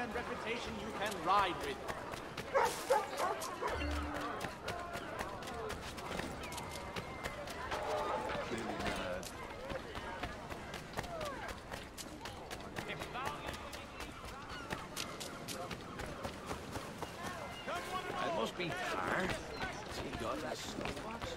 and reputation you can ride with. It must be hard. Has he got that snuff box?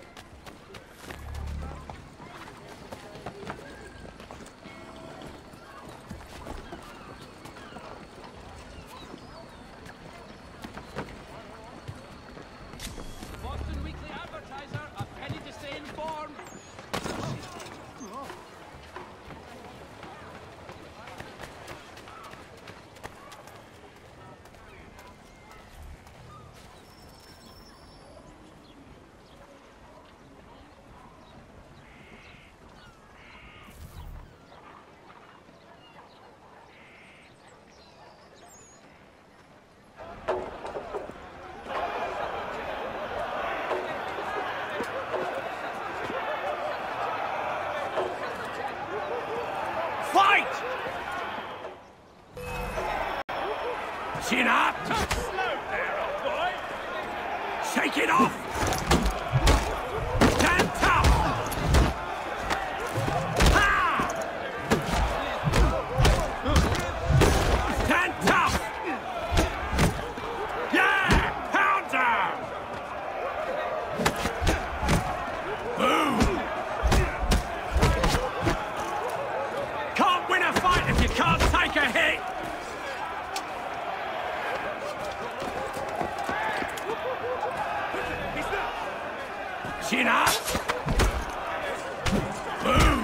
Chin up! Slow there, old boy! Shake it off! Stand tough! Ha! Stand tough! Yeah! Pound down! Boom! Can't win a fight if you can't take a hit! Chin up! Boom!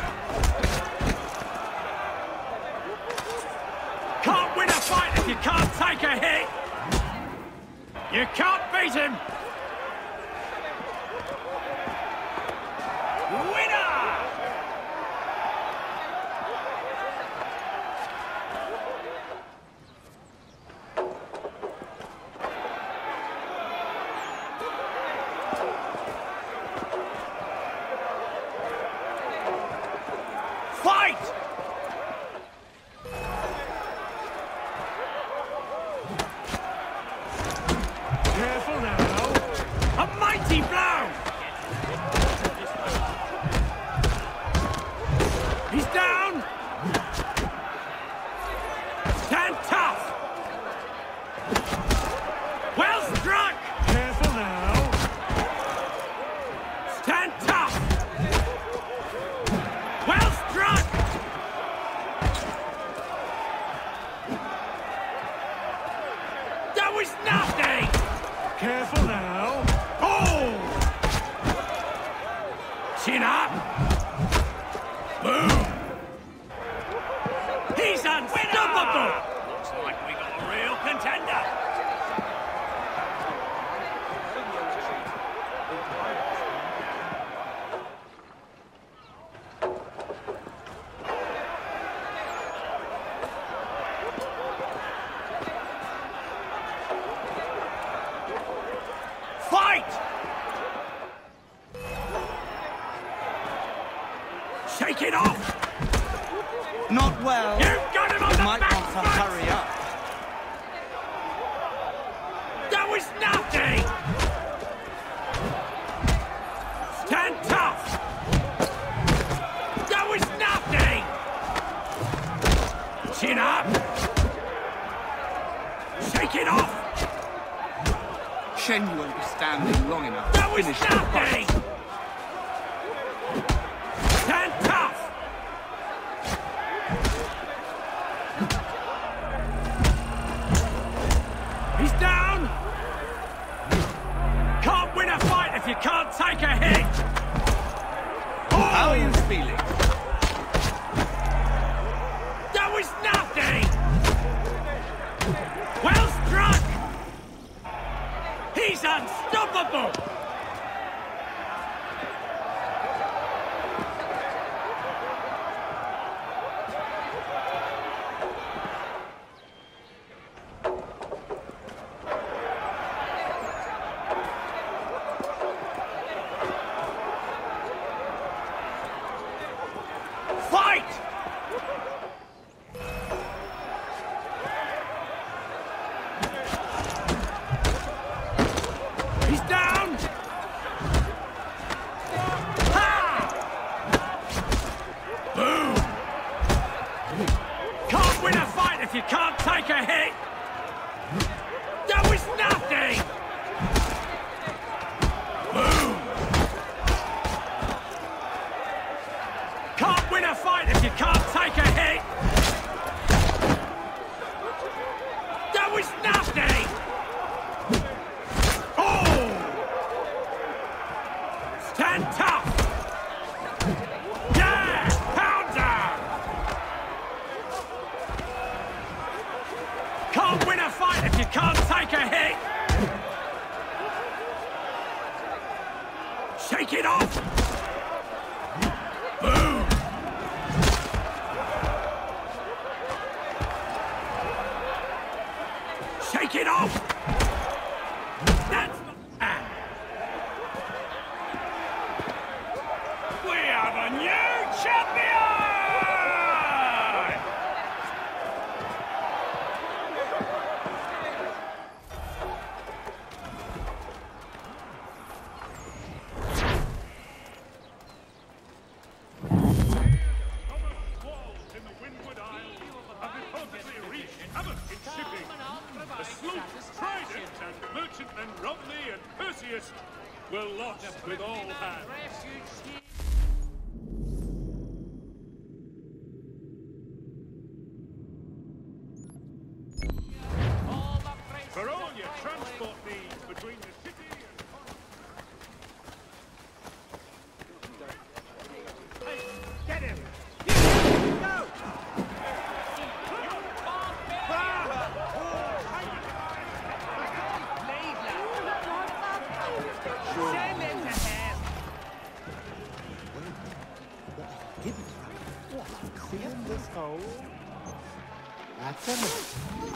Can't win a fight if you can't take a hit! You can't beat him! Winner! Fight! Careful now. A mighty blow! He's down! Stand tough! Well struck! Careful now. Stand tough! Well struck! That was nothing! Careful now. Oh! Chin up! Boom! He's unstoppable! Looks like we got a real contender! Fight! Shake it off! Not well. You've got him on You the might back want to foot! hurry up. That was nothing! Stand tough! That was nothing! Chin up! Shake it off! Shame you won't be standing long enough That to was finish the nothing! fight. Stand tough! He's down! Can't win a fight if you can't take a hit! How are you feeling? That was nothing! Well struck! He's unstoppable! Fight! Shake it off! Boom! Shake it off! That's the... We have a new champion! The sloop Trident and merchantmen Romney and Perseus were lost with all hands. For all your transport needs between the city and... Hey, get him! Go! Send him to hell! See in this hole? That's enough.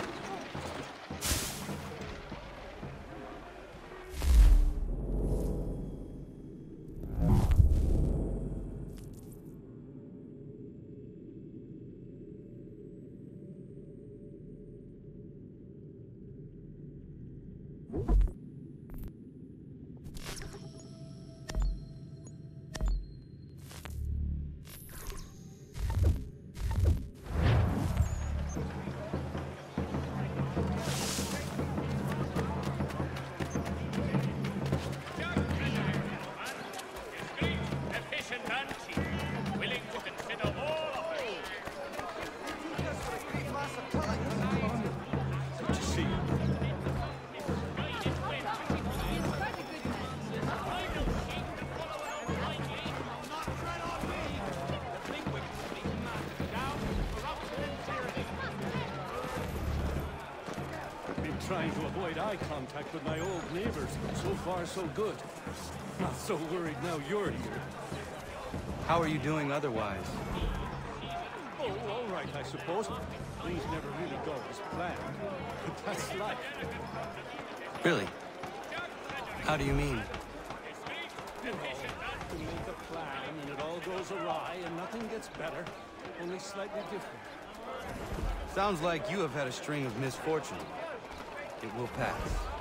Trying to avoid eye contact with my old neighbors. So far, so good. Not so worried now you're here. How are you doing otherwise? Oh, all right, I suppose. Things never really go as planned. But that's life. Really? How do you mean? You know, you make a plan and it all goes awry and nothing gets better, only slightly different. Sounds like you have had a string of misfortune. It will pass.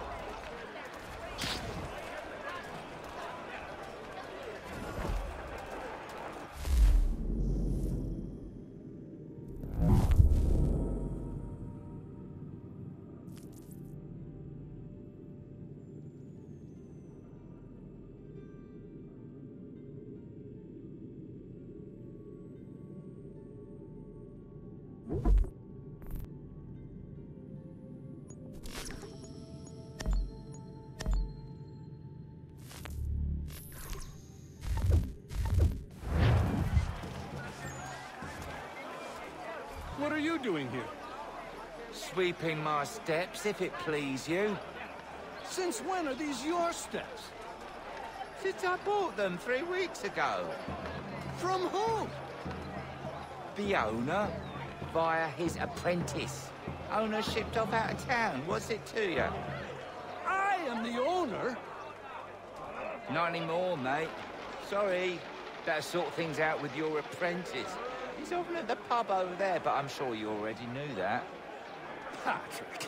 What are you doing here? Sweeping my steps, if it please you. Since when are these your steps? Since I bought them 3 weeks ago. From whom? The owner, via his apprentice. Owner shipped off out of town. What's it to you? I am the owner? Not anymore, mate. Sorry. Better sort things out with your apprentice. He's over at the pub over there, but I'm sure you already knew that. Patrick.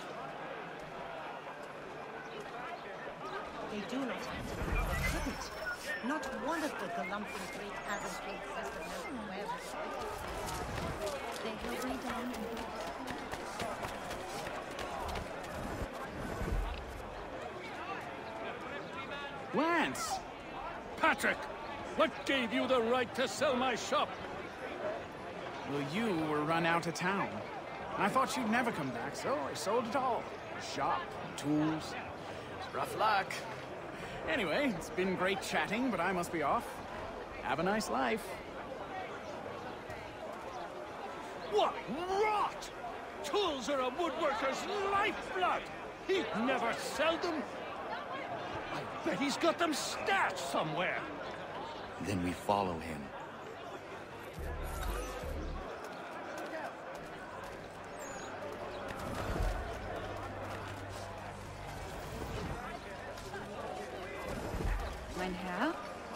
They do not answer. They couldn't. Not one of the galumphing great Arab League system knows where they held me down and Lance! Patrick! What gave you the right to sell my shop? Well, you were run out of town. I thought you'd never come back, so I sold it all. Shop, tools. It's rough luck. Anyway, it's been great chatting, but I must be off. Have a nice life. What rot! Tools are a woodworker's lifeblood! He'd never sell them! I Bet he's got them stashed somewhere. Then we follow him. Mein Herr?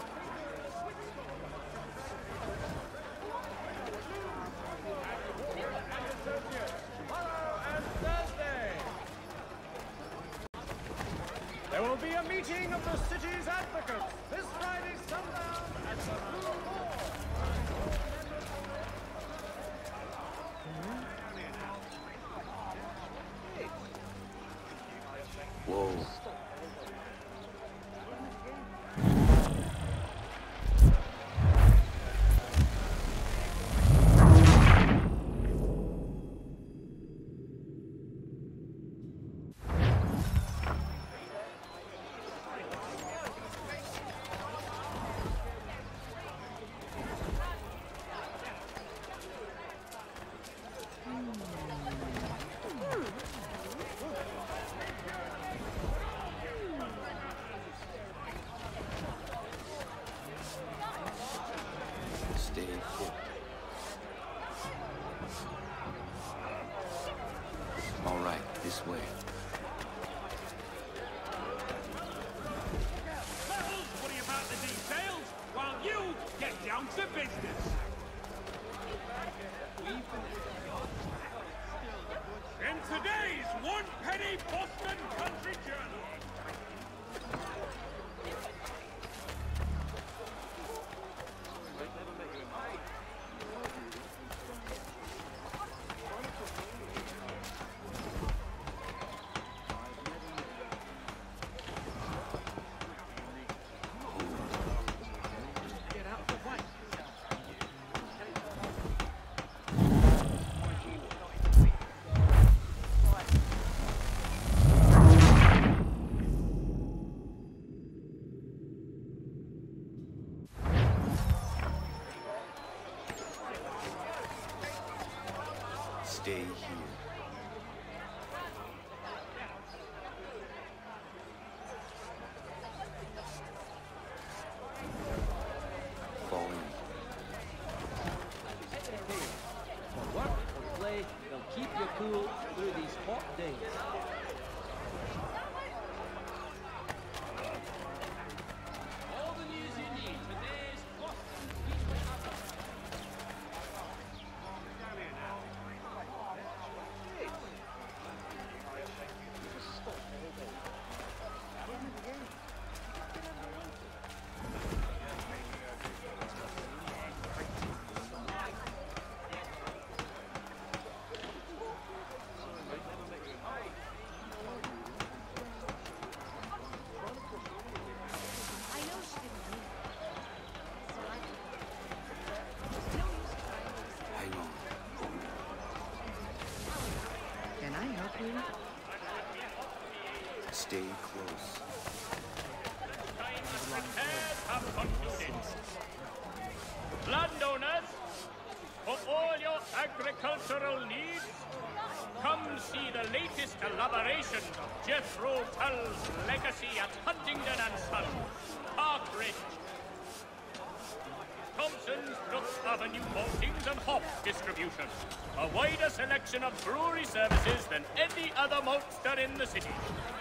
There will be a meeting of the city's advocates this Friday sundown at the Blue Hall. Whoa. Stay put. All right, this way. Let's worry about the details while you get down to business. In today's one-penny Boston Country Journal. Stay here. Fall in. For work or play, they'll keep you cool through these hot days. All the news you need today's Hang on. Can I help you? Stay close. Repairs have concluded. Landowners, for all your agricultural needs, come see the latest elaboration of Jethro Tull's legacy at Huntingdon and Son, Park Ridge. Thompson's Brook Avenue maltings and hop distribution. A wider selection of brewery services than any other maltster in the city.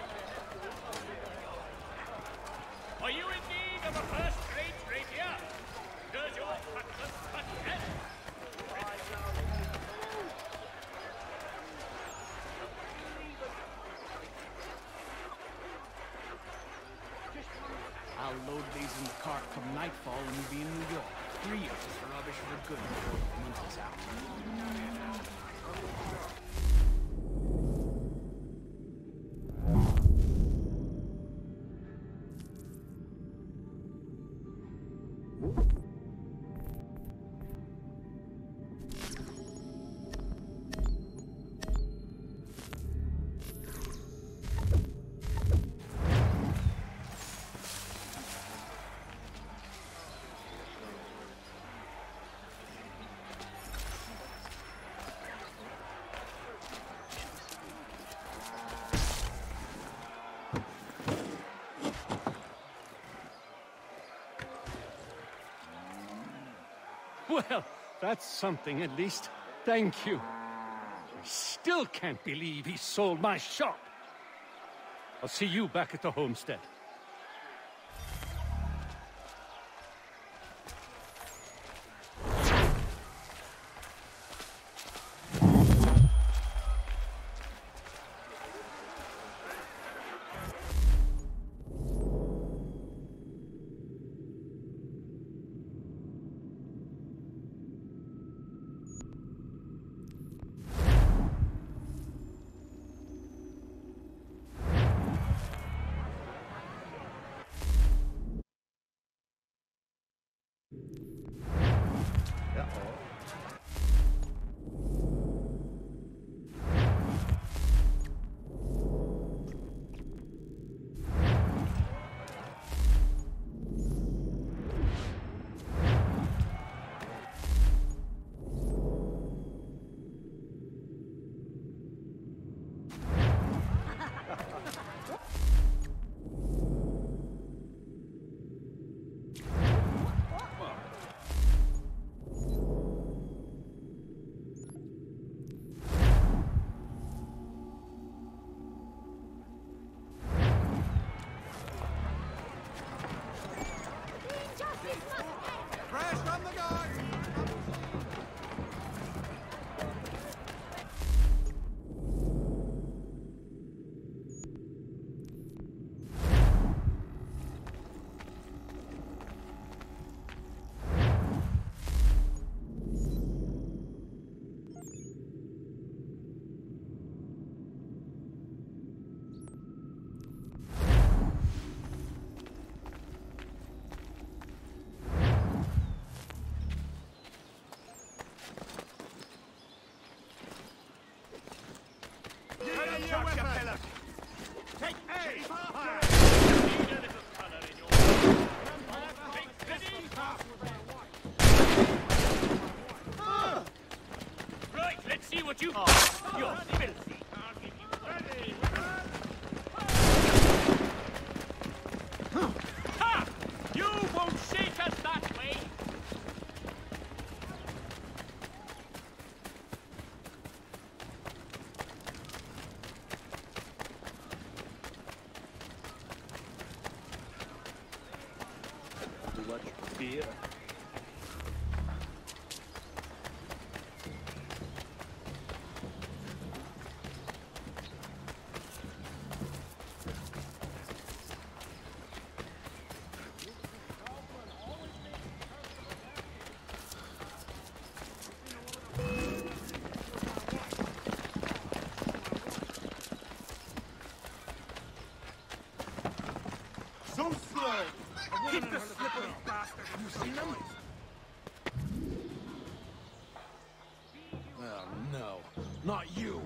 Are you in need of a first-rate rapier? Does your cutlass cut yet? I'll load these in the cart come nightfall and we'll be in New York. 3 of this rubbish for good before the month is out. Well, that's something at least. Thank you. I still can't believe he sold my shop. I'll see you back at the homestead. Right, let's see what you... You're filthy. Ha! You won't shake us that way! Too much beer. So slow! Keep the slippery bastard! You seen him? Oh, no. Not you.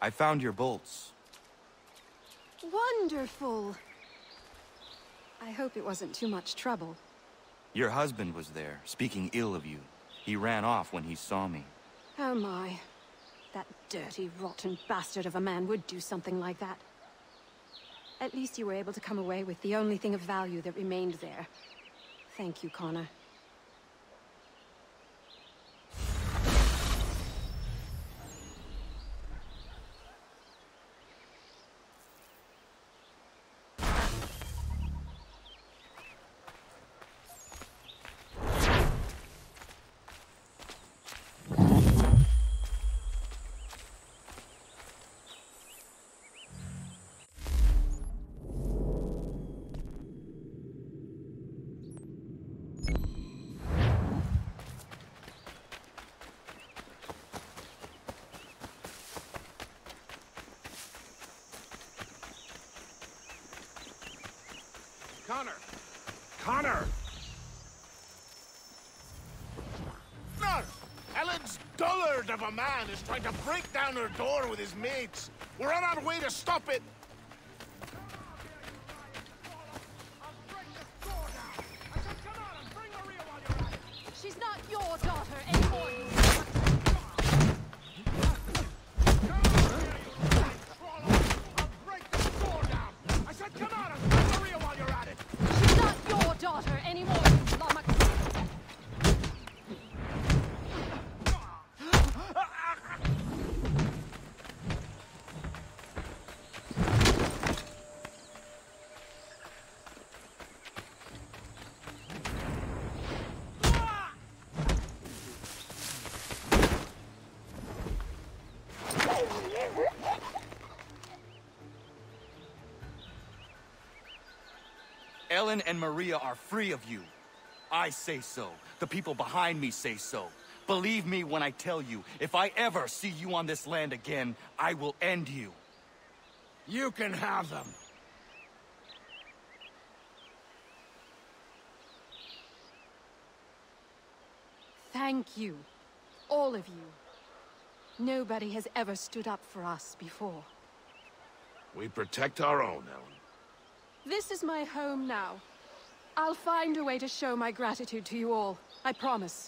I found your bolts. Wonderful. I hope it wasn't too much trouble. Your husband was there, speaking ill of you. He ran off when he saw me. Oh my. That dirty, rotten bastard of a man would do something like that. At least you were able to come away with the only thing of value that remained there. Thank you, Connor. Connor! Connor! No! Ellen's dullard of a man is trying to break down her door with his mates. We're on our way to stop it. She's not your daughter anymore, you daughter anymore, you lummox. Ellen and Maria are free of you. I say so. The people behind me say so. Believe me when I tell you, if I ever see you on this land again, I will end you. You can have them. Thank you. All of you. Nobody has ever stood up for us before. We protect our own, Ellen. This is my home now. I'll find a way to show my gratitude to you all. I promise.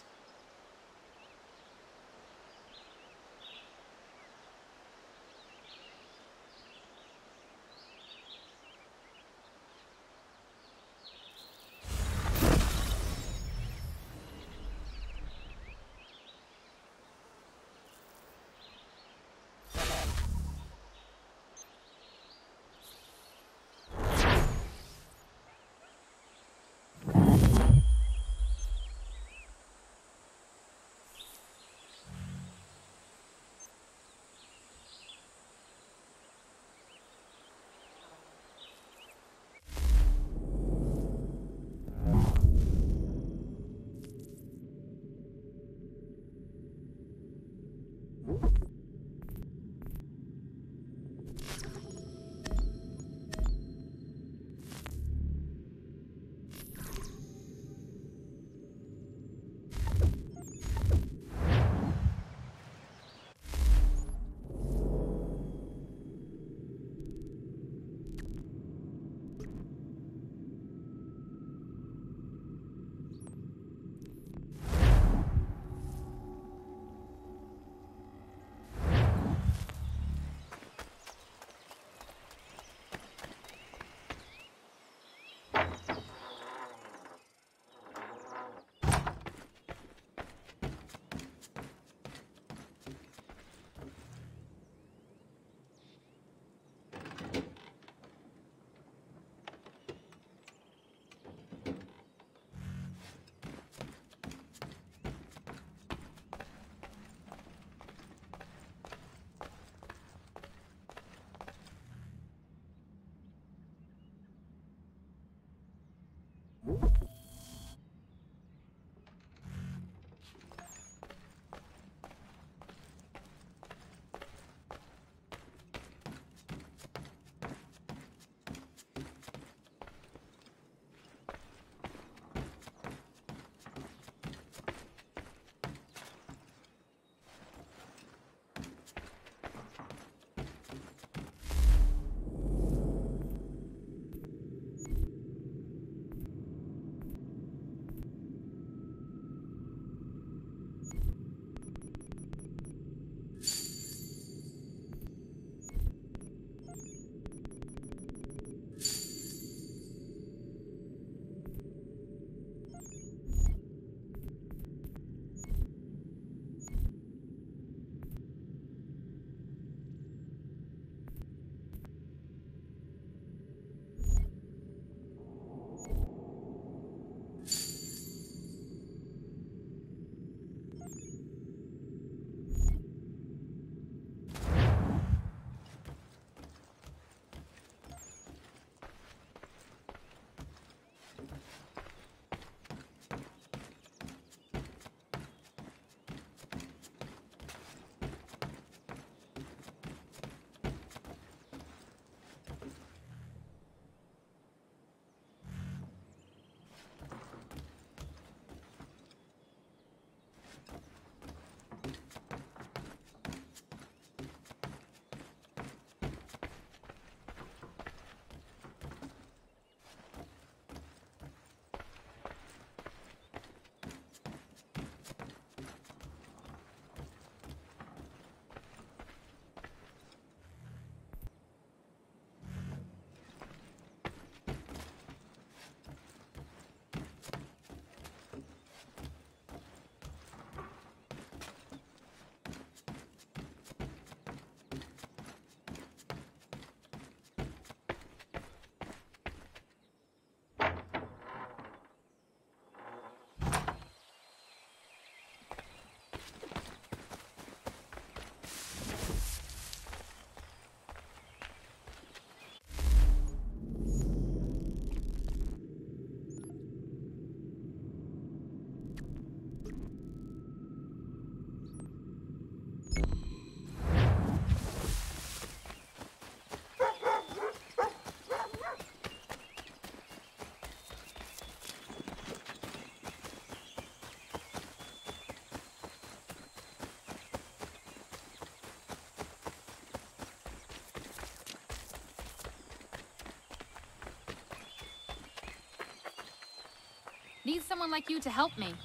Need someone like you to help me.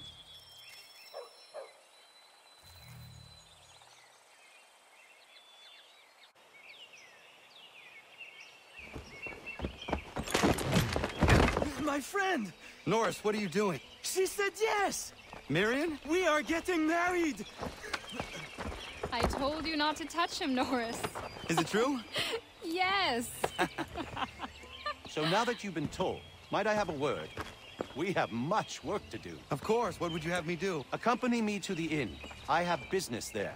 My friend! Norris, what are you doing? She said yes! Marion? We are getting married! I told you not to touch him, Norris. Is it true? Yes! So now that you've been told, might I have a word? We have much work to do. Of course, what would you have me do? Accompany me to the inn. I have business there.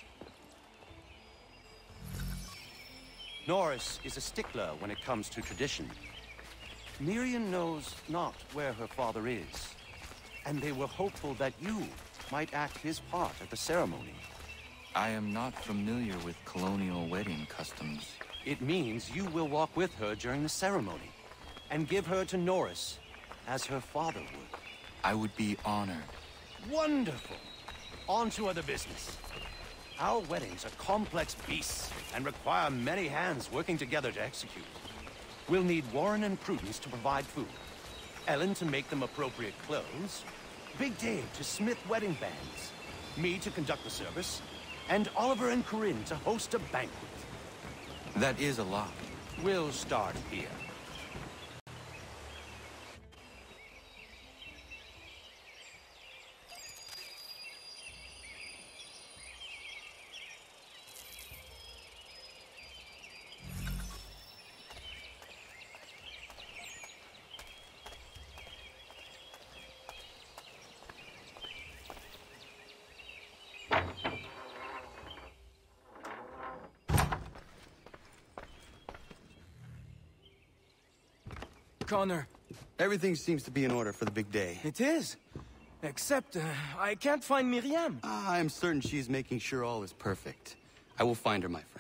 Norris is a stickler when it comes to tradition. Miriam knows not where her father is, and they were hopeful that you might act his part at the ceremony. I am not familiar with colonial wedding customs. It means you will walk with her during the ceremony, and give her to Norris, as her father would. I would be honored. Wonderful! On to other business. Our weddings are complex beasts, and require many hands working together to execute. We'll need Warren and Prudence to provide food, Ellen to make them appropriate clothes, Big Dave to smith wedding bands, me to conduct the service, and Oliver and Corinne to host a banquet. That is a lot. We'll start here. Connor. Everything seems to be in order for the big day. It is. Except, I can't find Miriam. I'm certain she's making sure all is perfect. I will find her, my friend.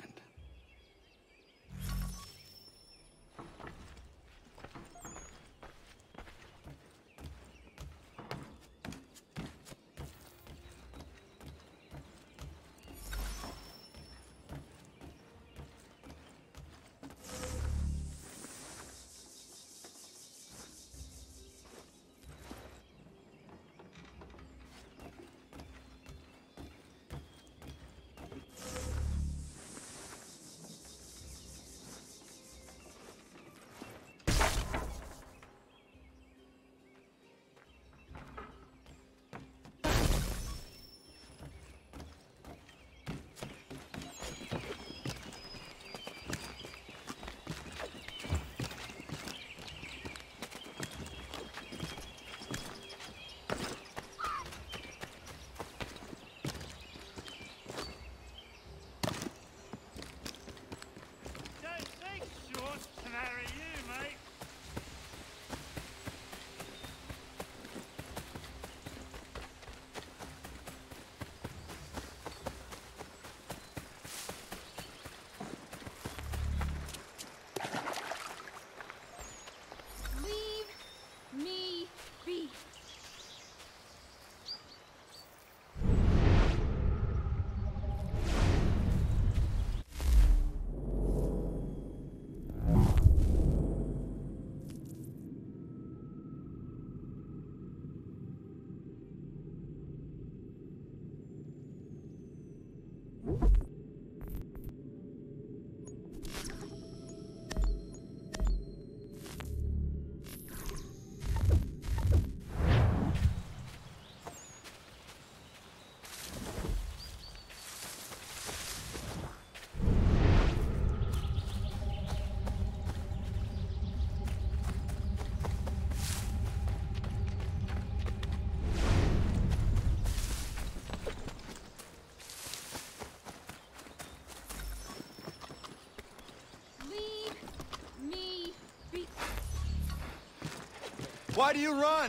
Why do you run?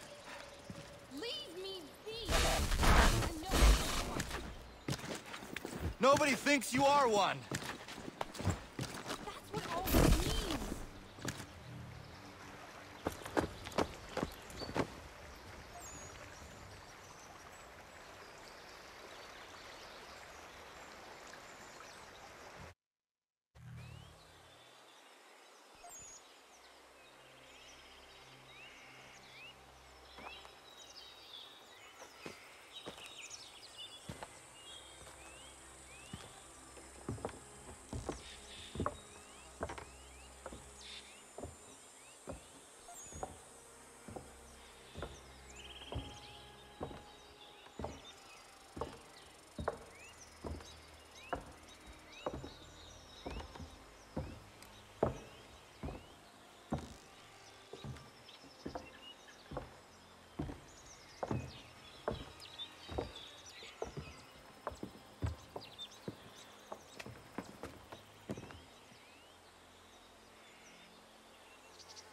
Leave me be! Nobody thinks you are one. That's what all this means.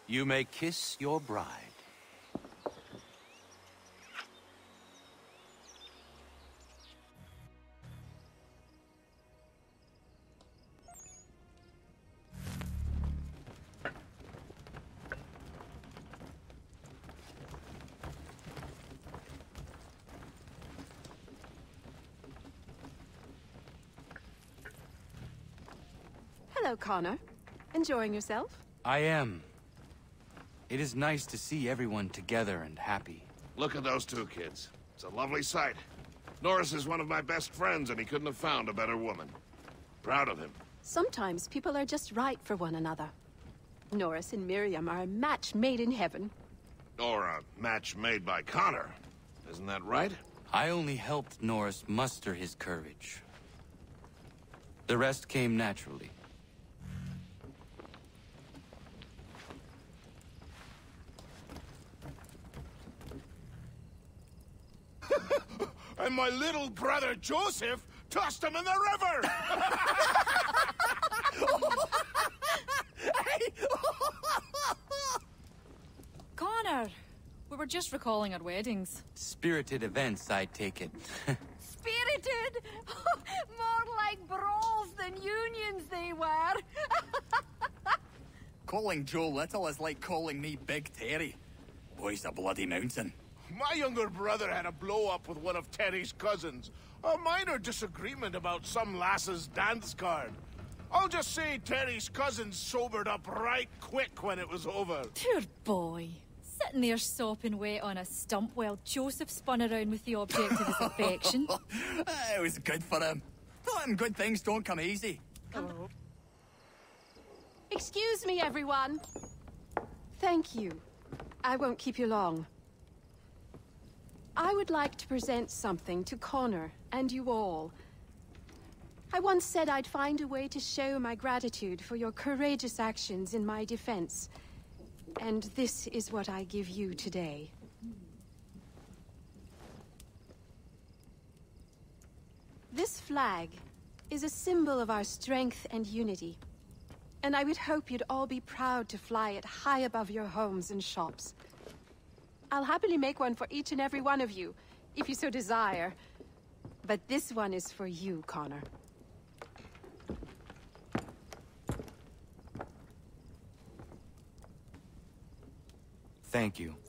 You may kiss your bride. Hello, Connor. Enjoying yourself? I am. It is nice to see everyone together and happy. Look at those two kids. It's a lovely sight. Norris is one of my best friends, and he couldn't have found a better woman. Proud of him. Sometimes people are just right for one another. Norris and Miriam are a match made in heaven. Or a match made by Connor. Isn't that right? I only helped Norris muster his courage. The rest came naturally. And my little brother Joseph tossed him in the river! Connor, we were just recalling our weddings. Spirited events, I take it. Spirited? More like brawls than unions they were. Calling Joe Little is like calling me Big Terry. Boy's a bloody mountain. My younger brother had a blow-up with one of Terry's cousins. A minor disagreement about some lass's dance card. I'll just say Terry's cousins sobered up right quick when it was over. Poor boy. Sitting there sopping wet on a stump while Joseph spun around with the object of his affection. It was good for him. Taught him good things don't come easy. Excuse me, everyone. Thank you. I won't keep you long. I would like to present something to Connor and you all. I once said I'd find a way to show my gratitude for your courageous actions in my defense. And this is what I give you today. This flag is a symbol of our strength and unity. And I would hope you'd all be proud to fly it high above your homes and shops. I'll happily make one for each and every one of you, if you so desire. But this one is for you, Connor. Thank you.